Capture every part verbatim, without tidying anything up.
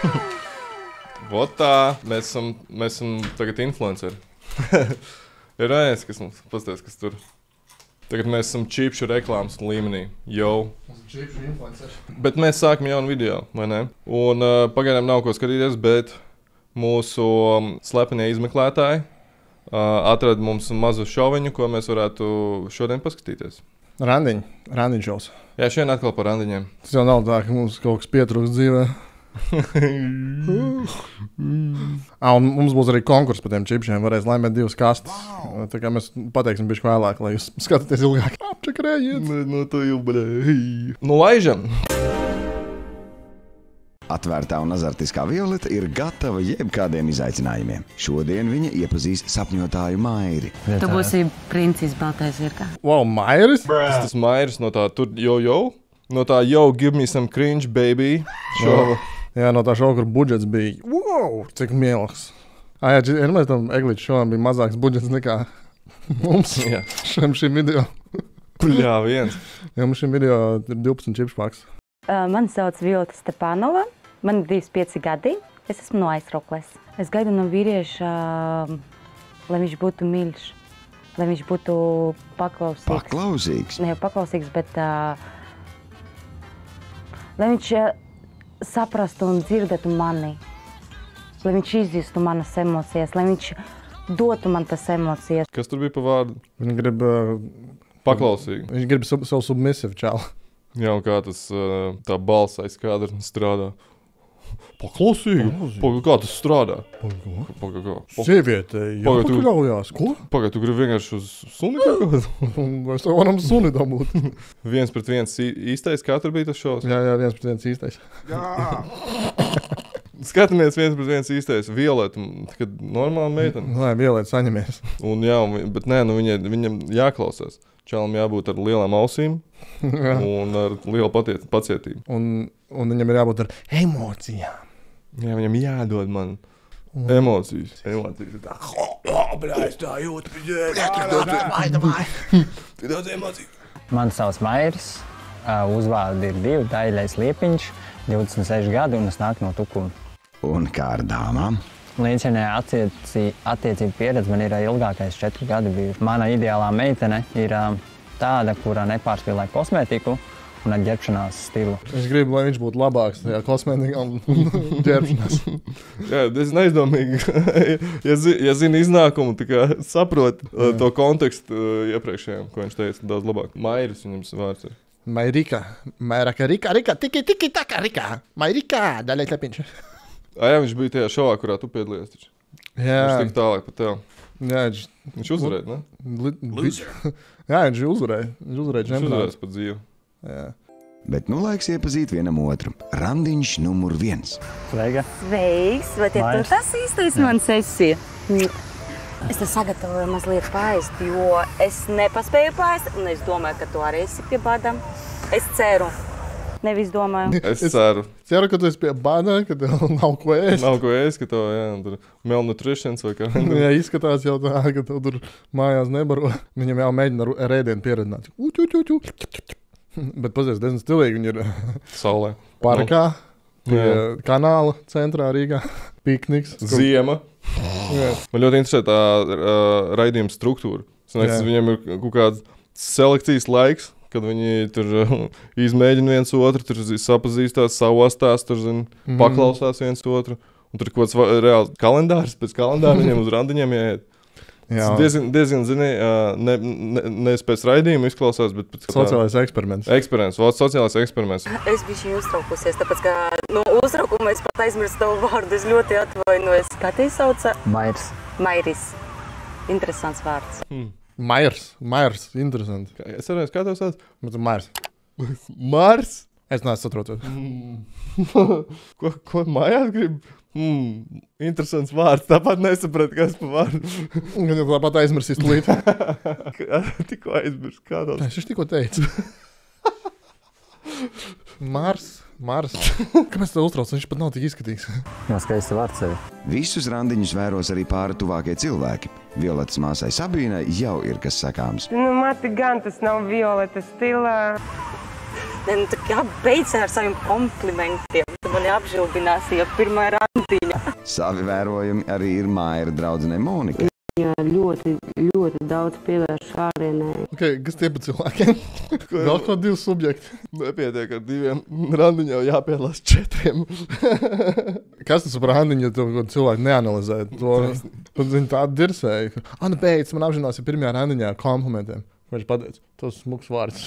Vot tā, mēs esam, mēs esam tagad influenceri. Ir rēns, kas mums pastāst, kas tur. Tagad mēs esam čipšu reklāmas līmenī. Jau. Mēs esam čipšu influenceri. Bet mēs sākam jaunu video, vai ne? Un uh, pagaidām nav ko skatīties, bet mūsu um, slepenie izmeklētāji uh, atrada mums mazu šoviņu, ko mēs varētu šodien paskatīties. Randiņi. Randiņu šovs. Jā, šodien atkal par randiņiem. Tas jau nav tā, ka mums kaut kas pietrūks dzīvē. ah, un mums būs arī konkurss par tiem čipšiem. Varēs laimēt divas kastes. Wow. Tā kā mēs pateiksim bišķi vēlāk, lai jūs skatāties ilgāk. Apčakarējiet! No to jau blēj. Nu, laižam! Atvērtā un azartiskā Violeta ir gatava jebkādiem izaicinājumiem. Šodien viņa iepazīs sapņotāju Mairi. Tu būsi princis baltais zirgā. Wow, Mairis? Tas tas Mairis no tā tur jo jo. No tā yo, give me some cringe, baby. Šova. Jā, no tā šova, kur budžets bija. Wow, cik mielks. Ah, jā, ir mēs tam Eglītes šovam bija mazāks budžets nekā mums. Jā. Šim šim video. Jā, viens. Jā, mums šim video ir divpadsmit čipšpaks. Uh, mani sauc Violeta Stepanova. Man ir divdesmit pieci gadi. Es esmu no Aizkraukles. Es gaidu no vīrieša, uh, lai viņš būtu mīļš. Lai viņš būtu paklausīgs. Paklausīgs? Ne jau paklausīgs, bet uh, lai viņš uh, saprastu un dzirdētu mani. Lai viņš izjustu manas emocijas. Lai viņš dotu man tas emocijas. Kas tur bija pa vārdu? Viņš grib... Uh, Paklausīgi. Viņš grib savu sub submissive čālu. Jā, un kā tas uh, tā balss aiz kadra strādā. Paklausīgi. Paga, kā tas strādā? Paga, Paga, kā? Sieviete, jāpakaļaujās. Ko? Paga, tu gribi vienkārši uz suni kaut kādu? Mēs tev varam suni dabūt. Viens pret viens īstais, kā tur bija tas šovs? Jā, jā, viens pret viens īstais. Skatāmies viens pret viens īstais. Violeta, kad normāla meitene. Lai, Violeta, saņemies. Un jā, bet nē, nu viņai, viņam jāklausās. Čalam jābūt ar lielām ausīm un ar lielu patiet, pacietību. Un, un viņam ir jābūt ar emocijām. Jā, viņam jādod man emocijas. Emocijas. Tā, bļā, es tā jūtu, tik daudz emociju. Mani sauc Mairis, uzvārdi ir divi, Daļais Liepiņš, divdesmit seši gadi un es nāku no Tukuma. Un kā ar dāmām? Līdzinājā attiecību pieredze man ir ilgākais četri gadi bijuši. Mana ideālā meitene ir tāda, kura nepārspīlē kosmētiku un ar ģērbšanās stilu. Es gribu, lai viņš būtu labāks tajā kosmētikā un ģērbšanās. Jā, es neizdomīgi, ja, zi, ja zini iznākumu, tā kā saprot Jā. to kontekstu iepriekšējiem, ko viņš teica, daudz labāk. Mairis viņam vārds ir. Mairika. Mairaka, Rika, Rika, tiki, tiki, taka, Rika. Mairika, Daļais Liepiņš. Ah, jā, viņš bija tajā šovā, kurā tu piedalījies. Taču. Jā. Viņš tik tālāk par tev. Jā, viņš... Viņš uzvarēja, ne? Loser. Jā, viņš uzvarēja. Viņš uzvarēja čempionātu. Viņš uzvarēja par dzīvi. Jā. Bet nu laiks iepazīt vienam otru. Randiņš numur viens. Sveiga. Sveiks, vai tie tu tas īstais man sesija? Es te sagatavoju mazliet paēst, jo es nepaspēju paēst, un es domāju, ka tu arī esi pie bādām. Es ceru. Nevis domāju. Es ceru. Es ceru, ka tu esi pie bādā, ka tev nav ko ēst. Nav ko ēst, ka tev, jā, tur malnutritions vai kā. Jā, izskatās jau tā, ka tev tur mājās nebaro. Viņam jau mēģina ar ēdienu pieredināt. Uķ, uķ, uķ, uķ. Bet pazies, diezgan stilīgi viņi ir saulē. Parkā, pie jā. kanāla centrā Rīgā. Pikniks. Ziema. Jā. Man ļoti interesē tā uh, raidījuma struktūra. Sanāks, viņiem ir kaut kāds selekcijas laiks, kad viņi tur uh, izmēģina viens otru, tur sapazīstās, savostās, tur zin, mm. paklausās viens otru. Un tur kaut kāds reāls kalendārs, pēc kalendāra viņiem uz randiņiem jāiet. Tas diezgan, diezgan zini, uh, ne, ne, ne pēc raidījuma izklausās, bet pēc... Sociālais eksperiments. Eksperiments, vārds sociālais eksperiments. Es biju šī uztraukusies, tāpēc, ka no uztraukuma es pat aizmirstu tavu vārdu, es ļoti atvainojos. Kā te sauca? Mairis. Mairis. Interesants vārds. Hmm. Mairs. Mairs. Interesanti. Kā, es arī, kā tev sauc? Bet Mairs. Mars? Es neesmu satrotos. Mm. ko, ko mājās grib? Mm. Interesants vārds. Tāpat nesapratu, kas pa vārdu. Gan jau tāpat aizmirsīs tūlīt. Tikko aizmirst. Kā tāds? Es tikko teicu. Mars. Mars. Kāpēc tev uztrauc? Viņš pat nav tik izskatīgs. Jā, skaisti vārds sevi. Visus randiņus vēros arī pāri tuvākie cilvēki. Violetas māsai Sabīnai jau ir kas sakāms. Nu, mati gan tas nav Violetas stilā. Ne, nu, tā kā beidz ar saviem komplimentiem. Tu mani apžilbināsi jau pirmā randiņa. Savi vērojumi arī ir Maira draudzenei Monika. Jā, ļoti, ļoti daudz pievērš ārienē. Okay, kas tie pa cilvēkiem? Vēl kaut divi subjekti. Nepietiek ar diviem randiņiem, jāpiedalās četriem. Kas tas par randiņu, ja to cilvēku neanalizē? To, to viņi tādu dirsēja. Ah, nu beidz, man apzinās, ja pirmajā randiņā komplimentiem. Viņš pateica, tos smuks vārds.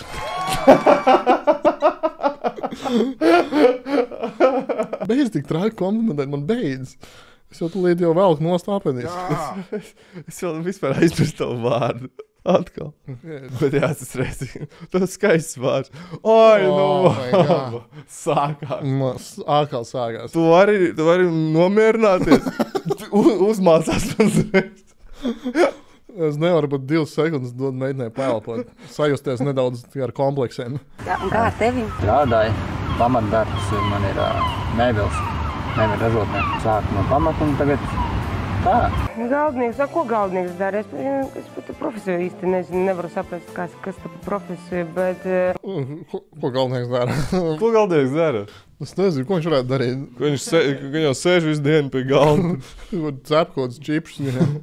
Beidz tik trāki komplimentēt, man beidz. Es jau tu līdz jau velku nostāpenīs. es, es jau vispār aizmirstu tavu vārdu. Atkal. Bet jā, tas reizi. Tas skaists vārds. Oi, Oh my nu, God. sākās. Mas, ākal sākās. Tu vari, tu vari nomierināties. U- Uzmācās man reiz. Es nevaru pat divas sekundes dot meitenei pēlpot. Sajusties nedaudz ar kompleksiem. Jā, un kā ar tevi? Strādāju, pamatdarbs man ir uh, mēbeles, mēbeles ražotnē. Sāku no pamata un tagad tā. Galdnieks, a, ko galdnieks dara? Es, es pat profesiju īsti nezinu, nevaru saprast, kas, kas tā pa profesiju, bet... Ko, ko galvenais dara? Ko galdnieks dara? Es nezinu, ko viņš varētu darīt. Ka Viņš, se, ka viņš jau sēž visu dienu pie galda. Cep kaut kāds čips viņam.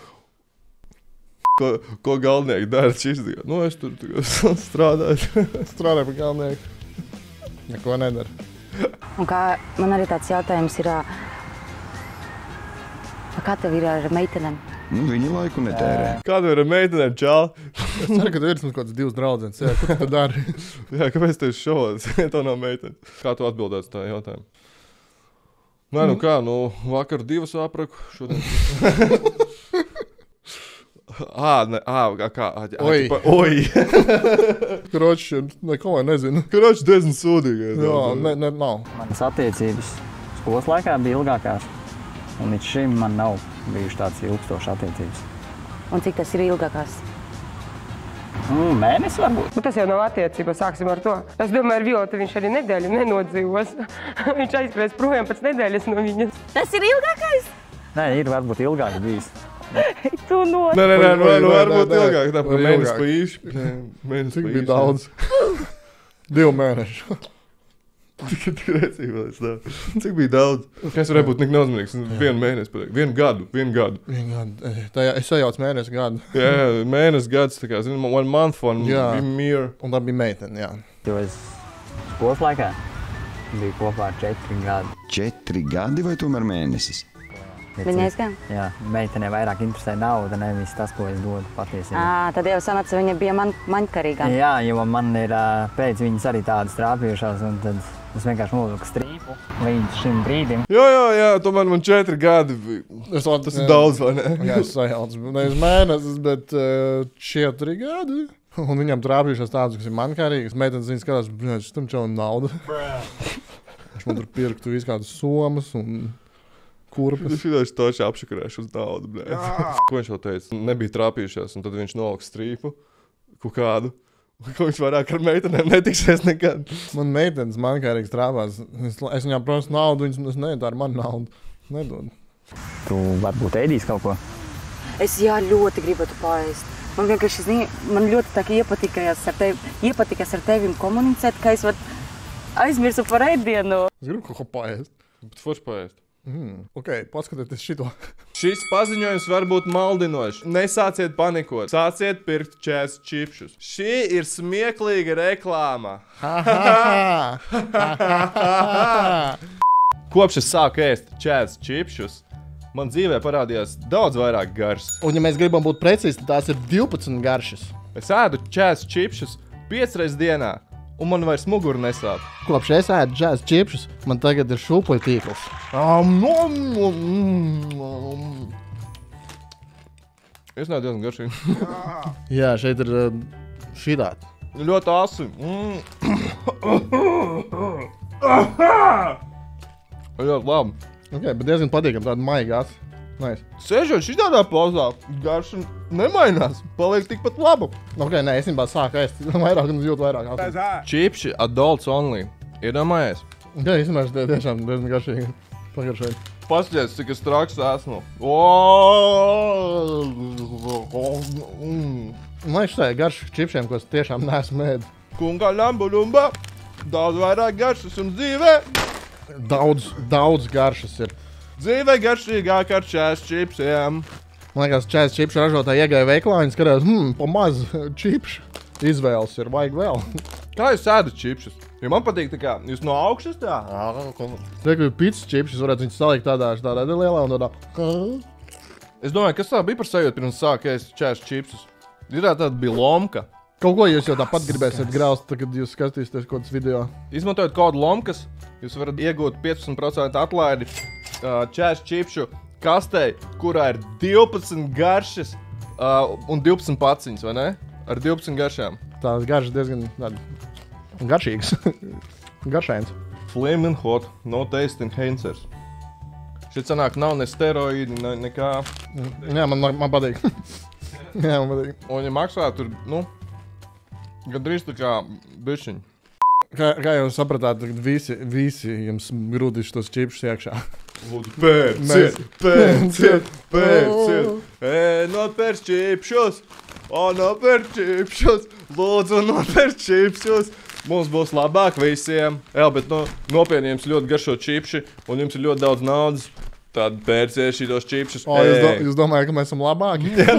Ko, ko galdnieki dara? Šis, nu, es tur strādāju. Strādā pa galvenieku. Neko nedara. Un kā man arī tāds jautājums ir, ā, kā tev ir ar meitenēm? Nu, viņi laiku netērē. Kāda ir ar meitenēm, čāli? Es ceru, ka tev ir kaut kāds divas draudzenes. Jā, ko tu tad dari? Jā, kāpēc tev šovāds? Ja tev nav meitene. Kā tu atbildēsi tā jautājumu? Nē, nu kā, nu, vakar divas apraku, šodien. Ā, ne, ā, kā, ā, ā, Oi. ķipa, oi. Kroči, neko nezinu. Kroči diezgan sūdīgi. Jā, ne, ne, nav. Manas attiecības skolas laikā bija ilgākās, un līdz šim man nav bijuši tādas ilgstošas attiecības. Un cik tas ir ilgākās? Mm, mēnesi varbūt. Nu, tas jau nav attiecība, sāksim ar to. Es domāju, ar Violetu viņš arī nedēļu nenodzīvos. Viņš aizskries projām pēc nedēļas no viņas. Tas ir ilgākais? Nē, ir varbūt ilgāk bijis. Tu no... Nē, nē, nē, nu, Oi, nu, nē, varbūt nē, nē. ilgāk, tā Var par mēnesi ilgāk. pa īši. Mēnesi Cik pa bija īši. daudz? Divu mēnešu. Tik, tik rēcīgi vēl es tā. Cik bija daudz? Es varēju būt nik neuzmanīgs. Vienu mēnesi pateikt. Vienu gadu, vienu gadu. Tajā es sajaucu mēnesi gadu. Jā, jā, mēnesis gads, tā kā, zini, one month, one Jā. year. Un tā bija meitene, jā. Jo es skolas laikā biju kopā ar četri gadi. Četri gadi vai tomēr mēnesis? Viņa aizgāja? Jā, meitenē vairāk interesē nauda, nevis tas, ko es dodu patiesībā. Ā, tad jau sanāca, viņa bija man, maņkarīgā. Jā, jo man ir ā, pēc viņas arī tādas trāpījušās, un tad es vienkārši noliku strīpu līdz šim brīdim. Jā, jā, jā, tomēr man četri gadi. bija. Es vēl- Tas ir daudz, vai ne? Jā, es sajaucu. Nevis mēnesis, bet uh, četri gadi. Un viņam trāpījušās tādas, kas ir mankārīgas. Meitenes viņa skatās, ka tam čau nauda. Viņš man tur pirktu visu kādas somas un kurpes. Es vienkārši toši apšakarēšu uz naudu, blē. Ko viņš vēl teica? Nebija trāpījušās, un tad viņš nolika strīpu. Kaut kādu. Ko viņš vairāk ar meitenēm netiksies nekad. Man meitenes mankārīgas trāpās. Es, es viņām prasu naudu, viņas es ne, tā ir mana nauda. Nedod. Tu varbūt ēdīs kaut ko? Es jā, ļoti gribētu paēst. Man vienkārši, zini, man ļoti tā kā iepatikās ar tevi, iepatikās ar tevim komunicēt, ka es vat aizmirsu par ēdienu. Es gribu kaut ko paēst. Bet forši paēst. Mm. Ok, paskatieties šito. Šis paziņojums var būt maldinošs. Nesāciet panikot. Sāciet pirkt čēs čipšus. Šī ir smieklīga reklāma. Kopš es sāku ēst čēs čipšus, man dzīvē parādījās daudz vairāk garšas. Un ja mēs gribam būt precīzi, tad tās ir divpadsmit garšas. Es ēdu čēs čipšus piecreiz dienā, un man vairs muguru nesāp. Kopš es ēdu džēz čipšus, man tagad ir šūpuļu tīkls. Es neesmu diezgan garšīgi. Jā, šeit ir uh, šitāt. Ļoti asi. Mm. Ļoti labi. Ok, bet diezgan patīkam tāda maigās. Nice. Sēžot šitādā pozā, garša nemainās. Paliek tikpat laba. Ok, nē, es nebā sāku ēst vairāk un jūtu vairāk. Ok, Čipši adults only. Iedomājies. es nemēšu tie tiešām diezgan garšīgi. Pagaršīgi. Paskaties, cik es traks esmu. Man ir šitā garš čipšiem, ko es tiešām neesmu ēdu. Kunga lambu lumba. Daudz vairāk garšas un dzīvē. Daudz, daudz garšas ir. Dzīvē garšīgāk ar čēs čipsiem. Man liekas, čēs čipšu ražotāji iegāja veiklā, viņi skatās, hmm, pa maz čipšu. Izvēles ir, vajag vēl. Kā jūs ēdat čipšus? Jo man patīk tā kā, jūs no augšas tā? Reku, pits čipšus varētu viņus salikt tādā, tādā lielā un tādā. Es domāju, kas tā bija par sajūtu pirms sāk ēst čēs čipsus? Ir tāda bija lomka. Kaut ko jūs jau tāpat gribēsiet graust, kad jūs skatīsieties kaut kādas video. Izmantojot kodu lomkas, jūs varat iegūt piecdesmit procenti atlaidi uh, čēs čipšu kastei, kurā ir divpadsmit garšas uh, un divpadsmit paciņas, vai ne? Ar divpadsmit garšām. Tās garšas diezgan tādi garšīgas. Garšains. Flamin' hot, no taste enhancers. Šeit sanāk nav ne steroīdi, ne nekā. Jā, man, man patīk. Jā, man patīk. Un ja maksā tur, nu, gandrīz tā kā bišķiņi. Kā, kā jūs sapratāt, visi, visi jums grūdīšu tos čipšus iekšā. Lūdzu, pērciet, pērciet, pērciet. E, nopērc čipšus, o, nopērc čipšus. Lūdzu, nopērc čipšus. Mums būs labāk visiem. Jā, bet no, nopietni jums ļoti garšo čipši, un jums ir ļoti daudz naudas. Tad pērciet šitos čipšus. O, jūs, do, jūs domājat, ka mēs esam labāki? Jā.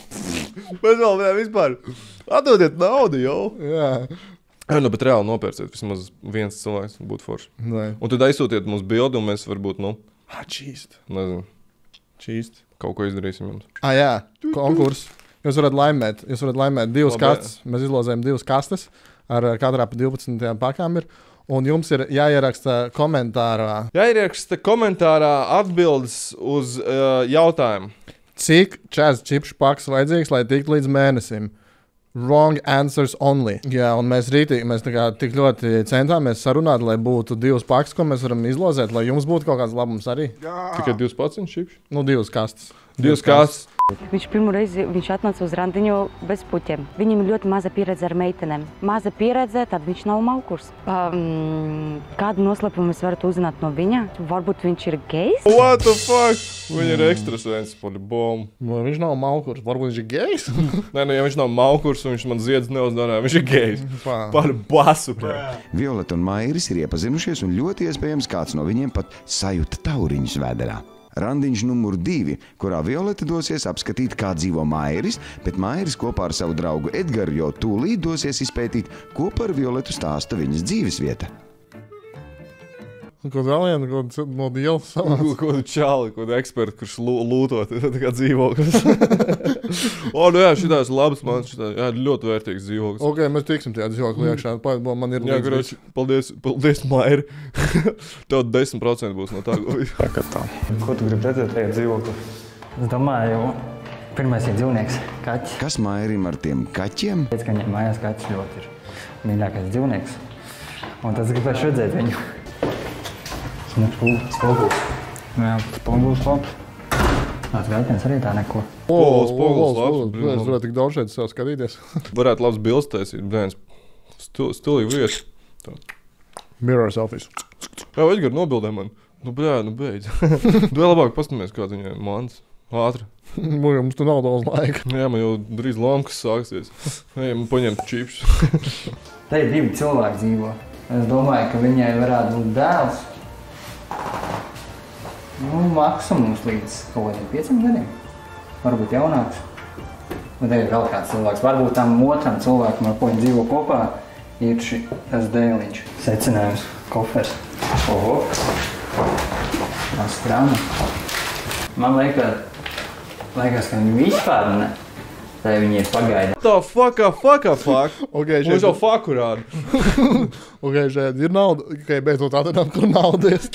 Mēs vēl vēl vispār. Atdodiet naudu, jau. Jā. Jā, nu, bet reāli nopērciet. Vismaz viens cilvēks būtu forši. Nē. Un tad aizsūtiet mums bildi, un mēs varbūt, nu, Ah, čīst. nezinu, Čīst. kaut ko izdarīsim jums. Ah, jā, konkurss. Jūs varat laimēt, jūs varat laimēt divas Labi. kastes. Mēs izlozējam divas kastes, ar katrā pa divpadsmit pakām ir. Un jums ir jāieraksta komentārā, Jāieraksta komentārā atbildes uz uh, jautājumu. cik čēs čipšu pakas vajadzīgs, lai tiktu līdz mēnesim. Wrong answers only. Jā, un mēs rītīgi, mēs tā kā tik ļoti centāmies sarunāt, lai būtu divas pakas, ko mēs varam izlozēt, lai jums būtu kaut kāds labums arī. Tikai divas paciņas šipši? Nu, divas kastes. Divas kastes. Viņš pirmo reizi viņš atnāca uz randiņu bez puķiem. Viņam ir ļoti maza pieredze ar meitenēm. Maza pieredze, tad viņš nav maukurs. Um, kādu noslēpumu mēs varat uzzināt no viņa? Varbūt viņš ir gejs? What the fuck? Viņa ir ekstrasens, poļbom. Nu, viņš nav maukurs, varbūt viņš ir gejs. Nē, nu, ja viņš nav maukurs un viņš man ziedz neuzdārāja, viņš ir gejs. Pā. Par basu, bro. Violeta un Mairis ir iepazinušies, un ļoti iespējams kāds no viņiem pat sajuta tauriņus vēderā. Randiņš numur divi, kurā Violeta dosies apskatīt, kā dzīvo Mairis, bet Mairis kopā ar savu draugu Edgaru jau tūlīt dosies izpētīt, ko par Violetu stāsta viņas dzīvesvieta. Ko vēl vienu, ko no dielas Ko, savās. ko tu čāli, ko tu eksperti, kurš lū, lūtot, tā kā dzīvoklis. O, nu jā, šitās labas man, šitās, jā, ļoti vērtīgs dzīvoklis. Ok, mēs tiksim tajā dzīvokli iekšā. Pa- Man ir Jā, līdz karoči, paldies, paldies, Mairi. Tev desmit procenti būs no tā, ko visu. Ko tu gribi redzēt tajā dzīvoklī? Es domāju, pirmais ir dzīvnieks, kaķis. Kas Mairim ar tiem kaķiem? Pēc, ka viņam mājās kaķis ļoti ir mīļākais dzīvnieks. Un tas gribēšu redzēt viņu. Spoguls. Jā, spoguls labs. Nāc, gaitens arī tā neko. O, Spoguls, spoguls, o, labs, spoguls. brīnums. Es varētu tik daudz šeit sev skatīties. Varētu labs bilds taisīt, bēns. Stil, stilīgi vieta. Mirror selfies. Jā, Edgar nobildē man. Nu, bļā, nu beidz. Tu vēl labāk pastamies, kā viņai mans. Ātri. Mums tu nav daudz laika. Jā, man jau drīz lamkas sāksies. Ej, man paņemt čipšus. Te ir divi cilvēki dzīvo. Es domāju, ka viņai varētu būt dēls. Nu, maksimums līdz kaut kādiem pieciem gadiem. Varbūt jaunāks. Bet te ir vēl kāds cilvēks. Varbūt tam otram cilvēkam, ar ko viņi dzīvo kopā, ir šī, tas dēliņš. Secinājums. Kofers. Oho. Astrāna. Man liekas, liekas, ka viņi vispār ne. Tā viņi ir pagaida. Tā fuck, fuck, fuck. Ok, Mums šeit, jau fuck rāda. ok, šeit ir nauda. Ok, beidzot atradām, kur nauda ir.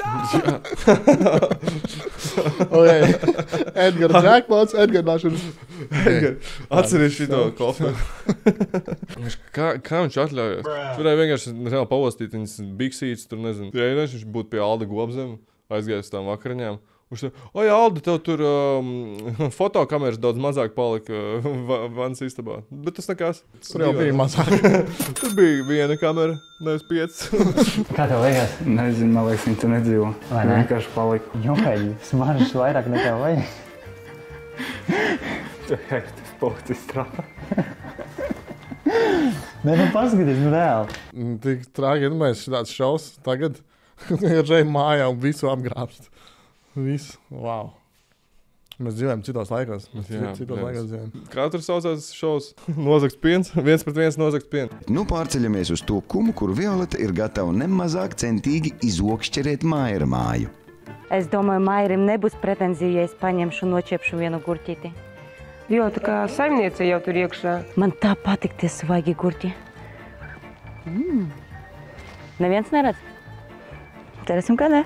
ok, Edgar jackpots, Edgar nāšanas. Edgar, atceries šito koferu. kā, kā viņš atļaujas? Viņš varēja vienkārši reāli pavostīt viņas biksītes, tur nezinu. Ja viņš būtu pie Alda Gobzem, aizgājis tām vakariņām. Viņš teica, o jā, Alda, tev tur um, fotokameras daudz mazāk palika uh, va, vanas istabā. Bet tas nekas. Tur jau bija mazāk. Tur bija viena kamera, nevis piecas. Kā tev liekas? Nezinu, man liekas, viņi tur nedzīvo. Vai ne? Vienkārši palika. Jokaļi, smaržas vairāk nekā vajag. Tas policis trapa. Nē, nu paskaties, nu reāli. Tik trāgi, ja mēs šitāds šaus tagad, ir žēj mājā un visu apgrābst. Visu, wow. Mēs dzīvojam citos laikos. Mēs Jā, citos jā. laikos dzīvojam. Kā tur saucās šovs? Nozagts piens, viens pret viens nozagts piens. Nu pārceļamies uz to kumu, kur Violeta ir gatava nemazāk centīgi izokšķerēt Maira māju. Es domāju, Mairim nebūs pretenzija, ja es paņemšu un nočiepšu vienu gurķīti. Jo, tā kā saimniece jau tur iekšā. Man tā patīk tie svaigi gurķi. Mm. Neviens neredz? Cerēsim, ka ne.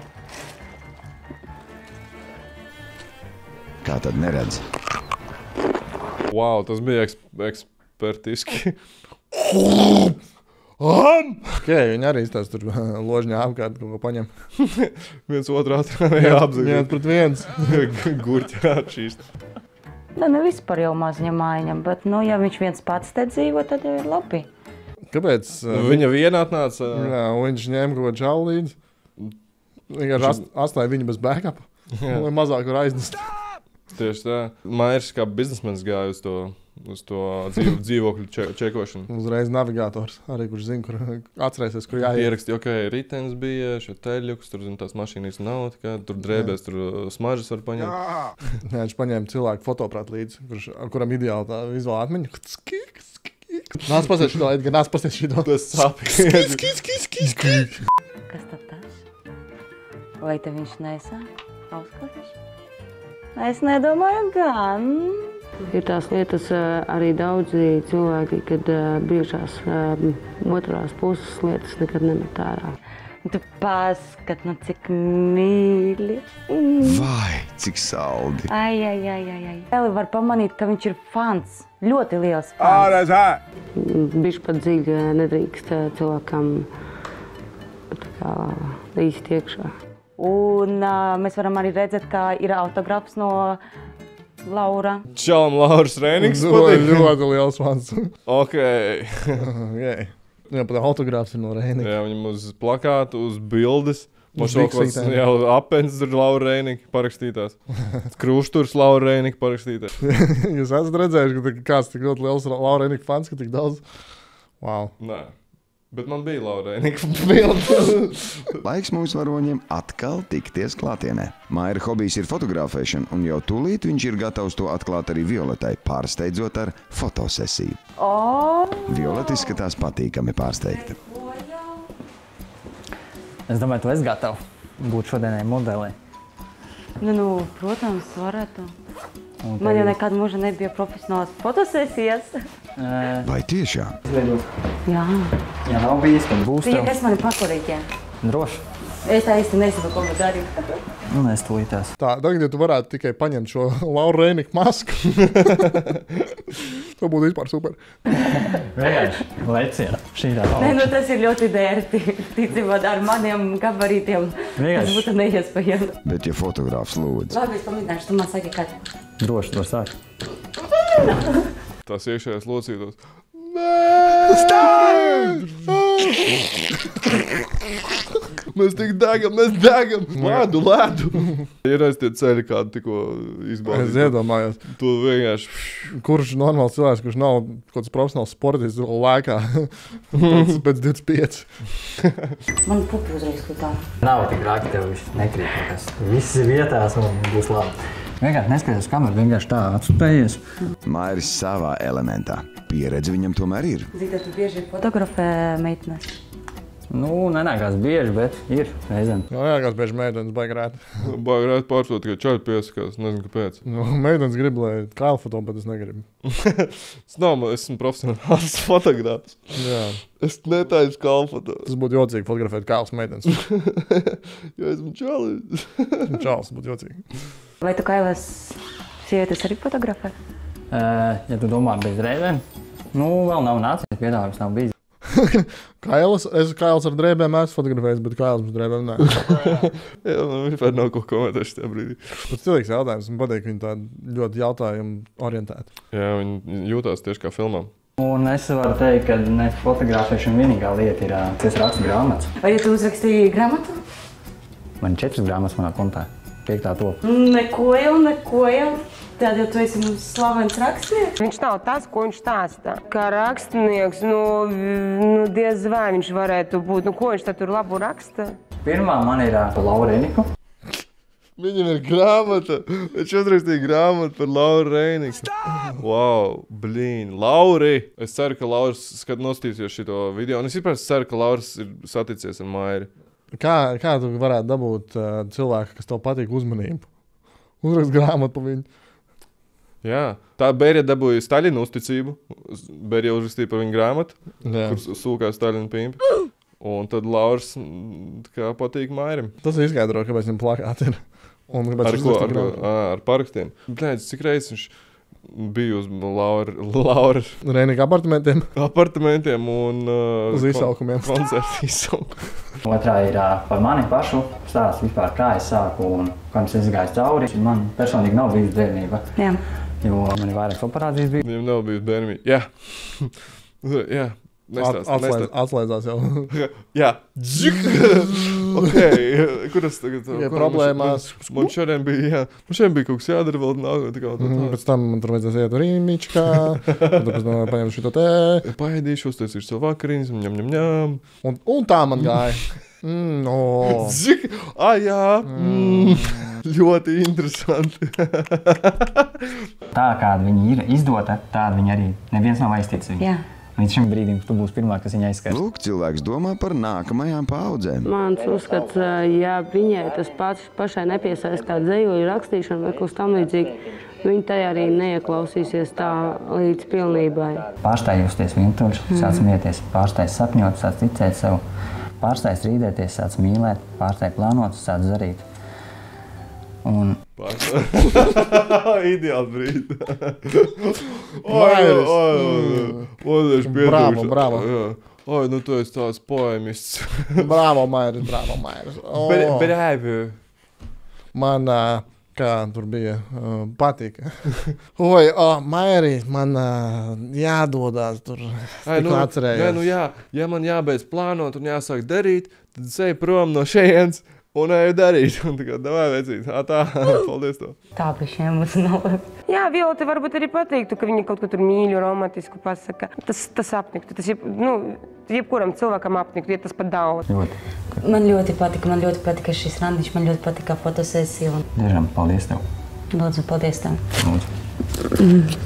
Kā tad neredz? Wow, tas bija eks ekspertiski. Ok, viņi arī tās tur ložņā apkārt kaut ko paņem. Viens otru atrādīja apzīmēt. Viens pret viens. Gurķi atšīst. Nu, ne vispār jau maziņa mājiņam, bet, nu, ja viņš viens pats te dzīvo, tad jau ir labi. Kāpēc? Viņa viena atnāca. Jā, un viņš ņēma kaut ko čalu līdzi. Vienkārši ast, atstāja viņu bez backup. Lai mazāk var aiznest. Tieši tā. Mairs kā biznesmenis gāja uz to, uz to dzīvo, dzīvokļu če, čekošanu. Uzreiz navigators, arī kurš zina, kur atcerēsies, kur jāiet. Ierakstīja, ok, ritenis bija, šie teļuks, tur zin, tās mašīnīs nav, kā, tur drēbēs, tur smaržas var paņemt. Jā, viņš paņēma cilvēku fotoprātu līdzi, kurš, kuram ideāli tā vizuāla atmiņa. Skik, skik. Nāc pasēs šito, Edgar, nāc pasēs šito. Tas sāpīgi. Skik, skik, skik, skik. Kas tad tas? Vai te viņš nesā? Ausklāties? Es nedomāju gan. Ir tās lietas arī daudzi cilvēki, kad biežās otrās puses lietas nekad nemet ārā. Tu paskat, nu cik mīļi. Mm. Vai, cik saldi. Ai, ai, ai, ai, ai. Eli var pamanīt, ka viņš ir fans. Ļoti liels fans. Bišķi pat dziļi nedrīkst cilvēkam tā kā īsti iekšā. Un uh, mēs varam arī redzēt, ka ir autografs no Laura. Čalam Lauras Reinings patīk. Ļoti liels fans. Ok. okay. Jā, pat autografs ir no Reininga. Jā, viņam uz plakātu, uz bildes. Man šokos jau apens tur Laura Reininga parakstītās. Krūšturs Laura Reininga parakstītās. Jūs esat redzējuši, ka kāds tik ļoti liels Laura Reininga fans, ka tik daudz? Wow. Nē. Bet man bija Laura Reininga bilde. Laiks mūsu varoņiem atkal tikties klātienē. Maira hobijs ir fotografēšana, un jau tūlīt viņš ir gatavs to atklāt arī Violetai, pārsteidzot ar fotosesiju. Oh. Violeta izskatās patīkami pārsteigta. Es domāju, tu esi gatava būt šodienai modelī. Nu, nu, protams, varētu. Un Man jau nekad mūža nebija profesionāls fotosesijas. Vai tiešām? Jā. Ja nav bijis, tad būs Tu, ja tev. kas mani pakorītie? Droši. Es tā īsti nesaku, ko darīt. Nu, es tūlītās. Tā, tagad, ja tu varētu tikai paņemt šo Laura Reininga masku, to būtu vispār super. Vienkārši leciena. Šī tā Nē, nu augšana. tas ir ļoti dērti. Ticībā ar maniem gabarītiem. Vienkārši. Tas būtu neiespējami. Bet ja fotogrāfs lūdz. Labi, es pamēģināšu, tu man saki, kad. Droši to sāk. Tās iekšējās locītos. Mēs tik degam, mēs degam. Lēdu, lēdu. Ir aiz tie ceļi, kādu tikko izbaudīt. Es iedomājos. Tu vienkārši... Kurš normāls cilvēks, kurš nav kaut kāds profesionāls sportists, lēkā pēc, pēc divdesmit pieci. Man pupi uzreiz klitā. Nav tik rāki, tev viss nekrīt nekas. Viss ir vietās un būs labi. Vienkārši neskaties uz kameru, vienkārši tā atspējies. Mairis savā elementā. Pieredze viņam tomēr ir. Zita, tu bieži fotografē meitenes? Nu, nenākās bieži, bet ir reizēm. Jā, jā, kāds bieži meitenes baigi rēt. Baigi rēt pārstot, ka čaļi piesakās, nezinu kāpēc. Nu, meitenes grib, lai kālu foto, bet es negribu. Es nav, man esmu profesionāls fotogrāfs. Jā. Es netaisu kālu foto. Tas būtu jocīgi fotografēt kālas meitenes. Jo esmu čalis. Čalis būtu jocīgi. Vai tu kailas sievietes arī fotografē? Uh, ja tu domā bez reizēm, nu, vēl nav nācies, piedāvājums nav bijis. Kailas, es Kails ar drēbēm esmu fotografējis, bet Kails bez drēbēm nē. Jā, man vispār nav ko komentēt šajā brīdī. Tas cilvēks jautājums, man patīk, ka viņi tādi ļoti jautājumu orientēti. Jā, viņi jūtās tieši kā filmā. Un es varu teikt, ka ne fotografēšana vienīgā lieta ir, ka es rakstu grāmatas. Vai tu uzrakstīji grāmatu? Man ir četras grāmatas manā kontā. Piektā top. Neko jau, neko jau. Tad jau tu esi mums slavens rakstnieks? Viņš nav tas, ko viņš stāsta. Kā rakstnieks, nu, nu diez vai viņš varētu būt. Nu, ko viņš tad tur labu raksta? Pirmā man ir uh, Laura Reiniku. Viņam ir grāmata. Viņš uzrakstīja grāmatu par Lauru Reiniku. Wow, blīn. Lauri! Es ceru, ka Lauris skat nostīsies šito video. Un es vispār ceru, ka Lauris ir saticies ar Mairi. Kā, kā tu varētu dabūt uh, cilvēku, kas tev patīk uzmanību? Uzrakst grāmatu pa viņu. Jā. Tā Berija dabūja Staļina uzticību. Berija uzrakstīja par viņu grāmatu, Jā. kur sūkā Staļina pimpi. Un tad Lauris kā patīk Mairim. Tas izskaidro, kāpēc viņam plakāti ir. Un kāpēc Ar viņš ko? uzraksta Ar, ko? grāmatu. À, ar parakstiem. Blēdz, cik reizes viņš bija uz Laura, Laura Reinika apartamentiem. apartamentiem un uh, Uz izsaukumiem. kon- koncertu izsaukumiem. Otrā ir uh, par mani pašu stāsts vispār, kā es sāku un kā es gāju cauri. Man personīgi nav bijusi bērnība, Jā. jo man ir vairākas operācijas bija. Viņam nav bijusi bērnība. Jā. Jā. Nestāst, Atslēdz, nestāst. atslēdzās jau. Jā. Džik. Ok. Kur es tagad? Ja kur problēmās. Man, man šodien bija, jā. Man šodien bija kaut kas jādara vēl nākot. Tā kā tā, Mm, tā. pēc tam man tur vajadzēs iet ar Rīmičkā. Tad pēc tam paņemšu šito te. Paēdīšos, tas ir savu vakariņas, ņem, ņem, ņem. Un, un tā man gāja. Mm, oh. Džik. Ah, jā. Mm. Ļoti interesanti. Tā kāda viņa ir izdota, tāda viņa arī neviens nav aizticis viņu. Jā. Līdz šim brīdim tu būsi pirmā, kas viņa aizskars. Lūk, cilvēks domā par nākamajām paudzēm. Mans uzskats, ja viņai tas pats pašai nepiesaist kā dzejoļu rakstīšanu vai kaut kas tam līdzīgi, viņa tajā arī neieklausīsies tā līdz pilnībai. Pārstāj justies vientuļš, sāc mieties, pārstāj sapņot, sāc ticēt sev, pārstāj strīdēties, sāc mīlēt, pārstāj plānot, sāc darīt. Un Ideāls brīdis. Mairis. Bravo, bravo. Oi, nu tu esi tāds poemists. Bravo, Mairis, bravo, Mairis. Oh. Brāvi. Man, ā, kā tur bija, ā, patika. Oi, oh, Mairi, man ā, jādodās tur. Ai, nu, atcerējos. nē, nu jā, ja man jābeidz plānot un jāsāk darīt, tad es eju prom no šejienes un eju darīt. Un tā kā, davai, vecīt, ā, tā, paldies tev. Tā bija emocionāli. Jā, Violete varbūt arī patīktu, ka viņa kaut ko tur mīļu, romantisku pasaka. Tas, tas apniktu. Tas, jeb, nu, jebkuram cilvēkam apniktu, ja tas pat daudz. ļoti. Man ļoti patika, man ļoti patika šis randiņš, man ļoti patika fotosesija. Un... Tiešām paldies tev. Lūdzu, paldies tev. Lūdzu.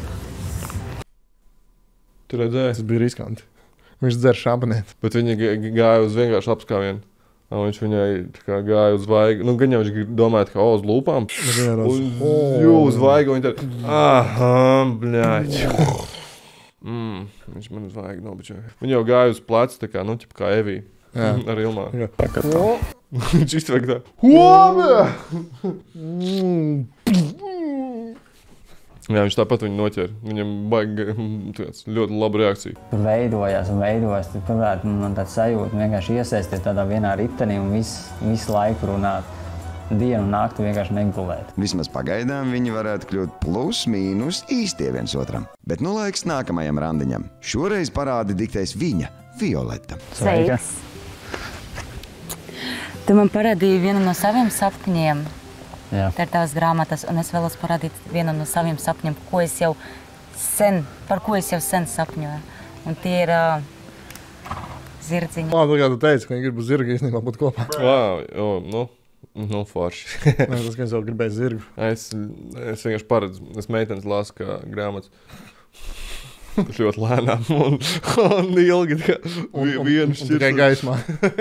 Tu redzēji? Tas bija riskanti. Viņš dzer šampanētu. Bet viņi g- g- gāja uz vienkārši apskāvienu. Un viņš viņai tā kā gāja uz vaigu. Nu, gan jau viņš domāja, ka o, uz lūpām. Un jū, uz vaigu. Viņi tad, aha, bļāķi. Mm, viņš man uz vaigu nobičoja. Viņi jau gāja uz plecu, tā kā, nu, ķip kā Evī. Jā. Ar Ilmā. Jā. Viņš iztvek tā. Hobe! Jā, viņš tāpat viņu noķer. Viņam baigi tāds ļoti laba reakcija. Tur veidojās un veidojās. Tur varētu man tāds sajūta vienkārši iesaisties tādā vienā ritenī un visu, visu laiku runāt. Dienu un nakti vienkārši negulēt. Vismaz pagaidām viņi varētu kļūt plus mīnus īstie viens otram. Bet nu laiks nākamajam randiņam. Šoreiz parādi diktēs viņa, Violeta. Sveiks! Tu man parādīji vienu no saviem sapņiem. Jā. Tā ir tavas grāmatas, un es vēlos parādīt vienu no saviem sapņiem, ko es jau sen, par ko es jau sen sapņoju. Un tie ir uh, zirdziņi. Man tā kā tu teici, ka viņi grib uz zirgu īstenībā būt kopā. Wow, o, nu, nu, forši. Nē, tas, ka es jau gribēju zirgu. es, es vienkārši paredzu, es meitenes lasu kā grāmatas. Tas ļoti lēnām un, un ilgi. Tā kā vi- vienu Un tikai gaismā.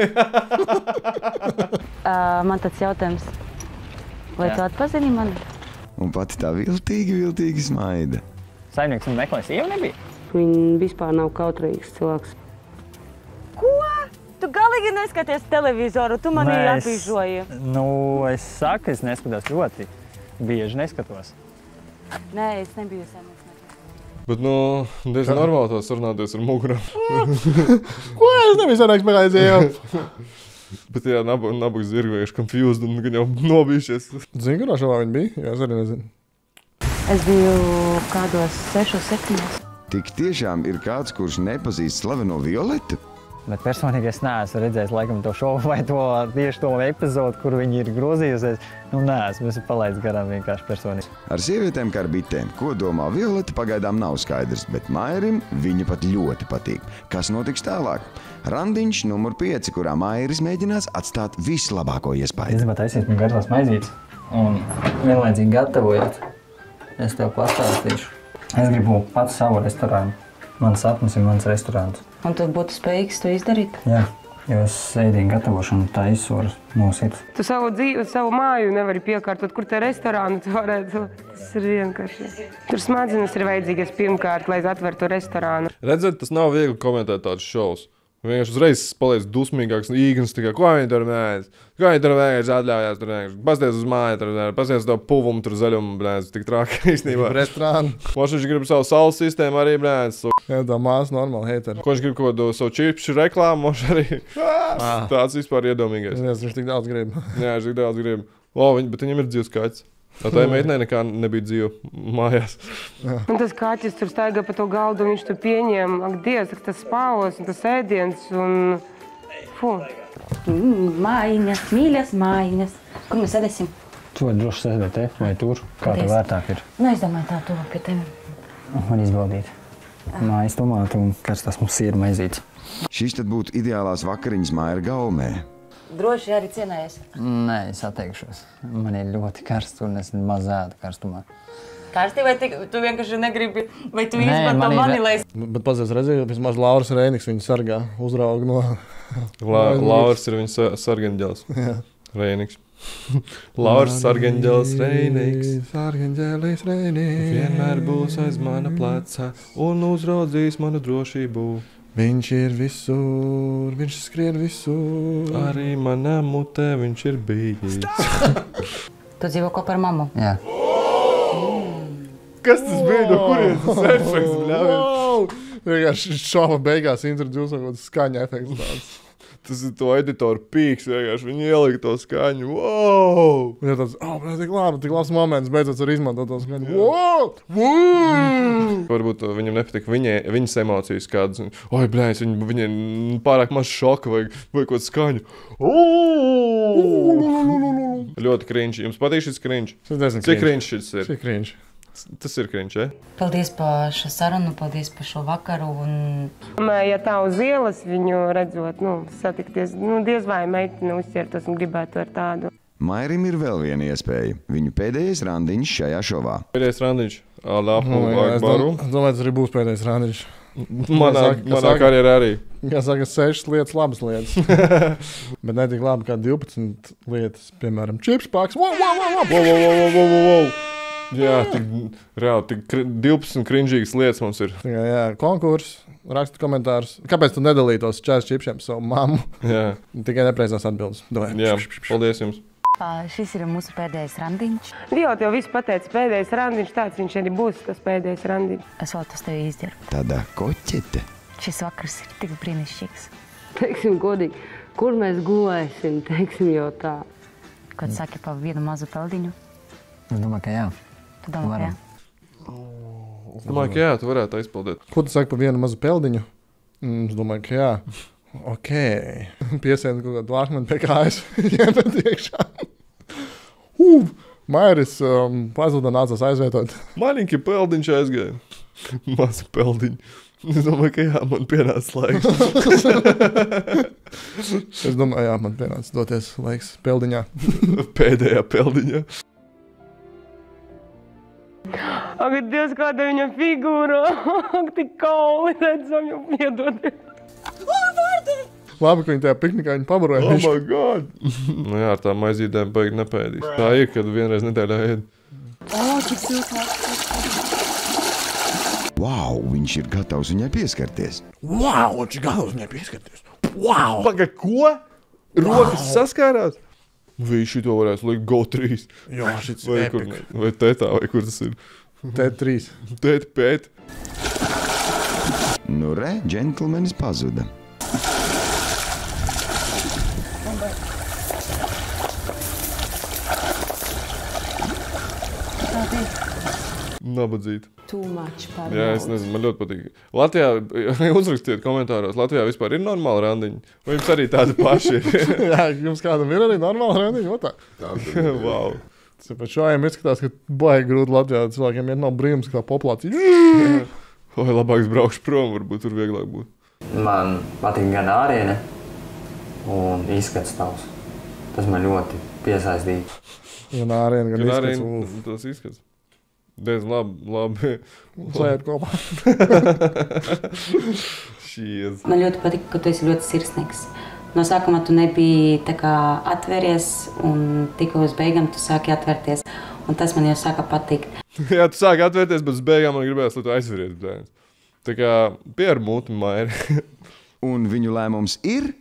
Uh, man tāds jautājums. Vai Jā. tu atpazini mani? Un pati tā viltīgi, viltīgi smaida. Saimnieks un meklē sievu nebija? Viņa vispār nav kautrīgs cilvēks. Ko? Tu galīgi neskaties televizoru, tu mani Nē, es- apīžoji. Nu, es saku, es neskatos ļoti. Bieži neskatos. Nē, es nebiju sen. es nebiju. Bet, nu, diezgan normāli tās sarunāties ar mugurām. Ko es nebiju sanāks pagājis jau? Bet, jā, nabaga, nabaga zirga vienkārši confused un gan jau nobijušies. Zini, kurā šovā viņi bija? Jā, es arī nezinu. Es biju kādos sešos, septiņos. Tik tiešām ir kāds, kurš nepazīst slaveno Violetu? Bet personīgi es neesmu redzējis laikam to šovu vai to tieši to epizodu, kur viņi ir grozījusies. Nu, neesmu, esmu palaidis garām vienkārši personīgi. Ar sievietēm kā ar bitēm, ko domā Violeta, pagaidām nav skaidrs, bet Mairim viņa pat ļoti patīk. Kas notiks tālāk? Randiņš numur pieci, kurā Mairis mēģinās atstāt vislabāko iespēju. Es gribētu taisīt man garās maizītes un vienlaicīgi gatavojot. Es tev pastāstīšu. Es gribu pats savu restorānu. Mans sapnis ir mans restorāns. Un tu būtu spējīgs to izdarīt? Jā, jo es ēdienu gatavošanu taisu var no sirds. Tu savu dzīvi, savu māju nevari piekārtot, kur te restorānu tu varētu. Tas ir vienkārši. Tur smadzenes ir vajadzīgas pirmkārt, lai atvertu restorānu. Redzēt, tas nav viegli komentēt tādus šovus. Vienkārši uzreiz paliec dusmīgāks, īgns, tikai, ko viņi tur mēģinās? Ko viņi tur vienkārši atļaujās? Tur vienkārši pasties uz māju, tur pasties to puvumu, tur zaļumu, blēdz, tik trāki īstenībā. Restorānu. Moš viņš grib savu saules sistēmu arī, blēdz. Jā, tā māsa normāli heiteri. Ko viņš grib kaut kādu savu čirpšu reklāmu, moš arī. Tāds vispār iedomīgais. Jā, viņš tik daudz grib. Jā, viņš tik daudz grib. O, viņ, bet viņam ir dzīvs kaķis. Tā tā meitnē nekā nebija dzīva mājās. Un tas kaķis tur staigā pa to galdu, un viņš tur pieņem, ak, Dievs, tas spāvos un tas ēdiens, un... Fu. Mm, mājiņas, mīļas mājiņas. Kur mēs sēdēsim? Tu vari droši sēdēt te vai tur, kā tev vērtāk ir. Nu, es domāju tā tuvu pie tevi. Man izbaudīt. Mājas tomātu un karstas mums ir maizītes. Šis tad būtu ideālās vakariņas Maira gaumē. Droši arī cienējies. Nē, es atteikšos. Man ir ļoti karsts un es maz ēdu karstumā. Karsti vai tik, tu vienkārši negribi, vai tu izmanto mani, lai... Bet pats redzēju, vismaz Lauras Reiniks viņu sargā, uzrauga no... La, Lauras ir viņa sargeņģels. Reiniks. Lauras sargeņģels Reiniks. Sargeņģelis Reiniks. Vienmēr būs aiz mana pleca un uzraudzīs manu drošību. Viņš ir visur, viņš skrien visur. Arī manā mutē viņš ir bijis. Tu dzīvo kopā ar mammu? Jā. Kas tas bija? No kurienes tas efekts, bļauj? Wow! Vienkārši šova beigās introduce kaut kāds skaņa efekts tāds. Tas ir to editoru pīks, vienkārši viņi ielika to skaņu. Wow! Jā, tāds, oh, bļā, tik labi, tik labs moments, beidzot var izmantot to skaņu. Wow! Wow! Varbūt viņam nepatika viņa, viņas emocijas kādas. Oi, bļājas, viņi, viņiem pārāk maz šoka vai, vai kaut skaņu. Ļoti cringe. Jums patīk šis cringe? Cik cringe šis ir? Cik cringe? Tas ir cringe, ja? Paldies par šo sarunu, paldies par šo vakaru. Un... Ja tā uz ielas viņu redzot, nu, satikties, nu, diez vai meitene uzķertos un gribētu ar tādu. Mairim ir vēl viena iespēja. Viņu pēdējais randiņš šajā šovā. Pēdējais randiņš. Allahu Es akbaru. domāju, tas arī būs pēdējais randiņš. Manā, manā karjerā arī. Kā saka, sešas lietas, labas lietas. Bet ne tik labi kā divpadsmit lietas, piemēram, čips paks. Wow, wow, wow, wow. Wow, wow, wow, wow, wow, wow. Jā, tik reāli, tik divpadsmit crinžīgas lietas mums ir. Jā, jā, konkurss, raksta komentārus. Kāpēc tu nedalītos četrdesmit čipšiem savu mammu? Jā. Tikai nepreizās atbildes. Domāju. Jā, paldies jums. Uh, šis ir mūsu pēdējais randiņš. Violeta jau visu pateica, pēdējais randiņš tāds, viņš arī būs tas pēdējais randiņš. Es vēl tas tevi izģerbu. Tāda koķete. Šis vakars ir tik brīnišķīgs. Teiksim godīgi, kur mēs gulēsim, teiksim jau tā. Ko tu saki par vienu mazu peldiņu? Es domāju, ka jā. Tu domā, ka jā? Es domāju, ka jā, tu varētu aizpildīt. Ko tu saki par vienu mazu peldiņu? Mm, es domāju, ka jā. Ok. Piesēdu kaut kādu lākmeni pie kājas. Iemet iekšā. Uh, Mairis um, pazuda nācās aizvietot. Maļinki peldiņš aizgāja. Mazi peldiņi. Es domāju, ka jā, man pienāca laiks. Es domāju, jā, man pienāca doties laiks peldiņā. Pēdējā peldiņā. Ak, Dievs, kāda viņa figūra. Ak, tik kauli redzam, jau piedodiet. Labi, ka viņi tajā piknikā viņu pabaroja. Oh my God! Nu jā, ar tām maizītēm baigi nepēdīs. Tā ir, kad vienreiz nedēļā ēd. O, cik silts. Wow, viņš ir gatavs viņai pieskarties. Wow, viņš ir gatavs viņai pieskarties. Wow! Paga, ko? Rokas saskārās? Vai šito varēs likt Go trīs? Jā, šits vai, kur, vai tetā, vai kur tas ir? T trīs. Tēt pēt. Nu re, džentlmenis pazuda. Nabadzīt. Too much par Jā, es nezinu, man ļoti patīk. Latvijā, uzrakstiet komentāros, Latvijā vispār ir normāli randiņi? Vai jums arī tādi paši ir? Jā, jums kādam ir arī normāli randiņi? Otā. Wow. Tas par šājiem izskatās, ka baigi grūti Latvijā cilvēkiem ir nav brīnums, kā populācija. Vai labāk es braukšu prom, varbūt tur vieglāk būtu. Man patīk gan āriene un izskats tavs. Tas man ļoti piesaistīja. Gan āriene, gan, Gan izskats. arī tas izskats. Diez labi, labi. Sēd kopā. Šies. Man ļoti patīk, ka tu esi ļoti sirsnīgs. No sākuma tu nebija tā kā atveries, un tikko uz beigām tu sāki atvērties. Un tas man jau sāka patikt. Jā, tu sāki atvērties, bet uz beigām man gribējās, lai tu aizveries. Bļēns. Tā kā pier mūti mairi. Un viņu lēmums ir...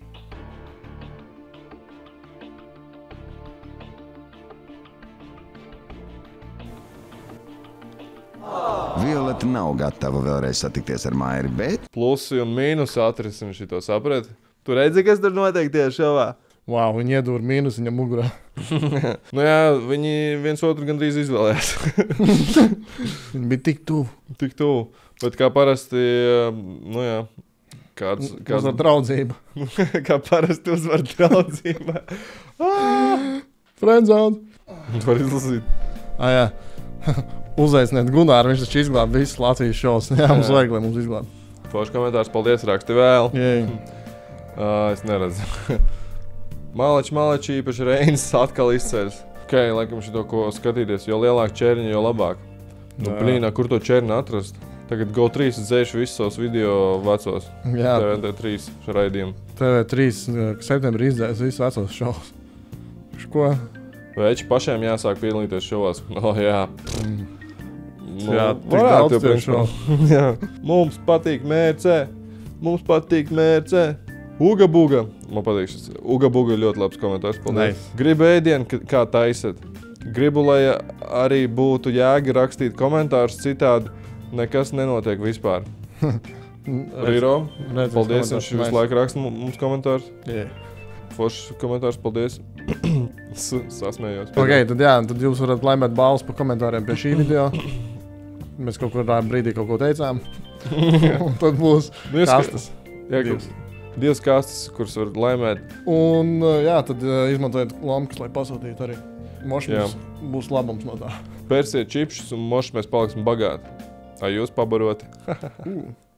Violeta nav gatava vēlreiz satikties ar Mairi, bet... Plusi un mīnusi atrisina šito saprati. Tu redzi, kas tur notiek tieši šovā? Wow, viņi iedūra mīnus viņam mugurā. Nu jā, viņi viens otru gandrīz izvēlējās. Viņi bija tik tuvu. Tik tuvu. Bet kā parasti, nu jā, kāds... kāds... Uzvar draudzība. Kā parasti uzvar draudzība. Friendzone. Tu vari izlasīt. Ah, jā. Uzaiciniet Gunāru, viņš taču izglāba visas Latvijas šovas. Jā, mums vajag, lai mums izglāba. Forši komentārs, paldies, raksti vēl. Jej. Uh, es neredzu. Maleči, maleči, īpaši Reinis atkal izceļas. Ok, laikam šito ko skatīties, jo lielāk čērņi, jo labāk. Nu, blīnā, kur to čērni atrast? Tagad Go trīs dzēšu visus savus video vecos. Jā. T V T trīs raidījumu. T V trīs septembrī izdzēs visus vecos šovus. Ko? Veči pašiem jāsāk piedalīties šovās. O, jā. Mm. Nu, Jā, tik varētu daudz jau priekš šovu. Jā. Mums patīk mērcē. Mums patīk mērcē. Uga buga. Man patīk šis. Uga buga ļoti labs komentārs. Paldies. Nice. Gribu ēdienu, ka- kā taisat. Gribu, lai arī būtu jēga rakstīt komentārus, citādi nekas nenotiek vispār. Riro, redz, paldies, komentārs, viņš visu nice. laiku raksta mu- mums komentārus. Yeah. Foršs komentārs, paldies. S- Sasmējos. Ok, tad jā, tad jūs varat laimēt balvas par komentāriem pie šī video. Mēs kaut kurā brīdī kaut ko teicām. Un tad būs Nu, kastes. Jā, Divas. divas kastes, kuras var laimēt. Un jā, tad uh, izmantojiet lampas, lai pasūtītu arī. Mošs Jā. mums būs labums no tā. Pērsiet čipšus un mošs mēs paliksim bagāti. Ai jūs pabaroti? Uh.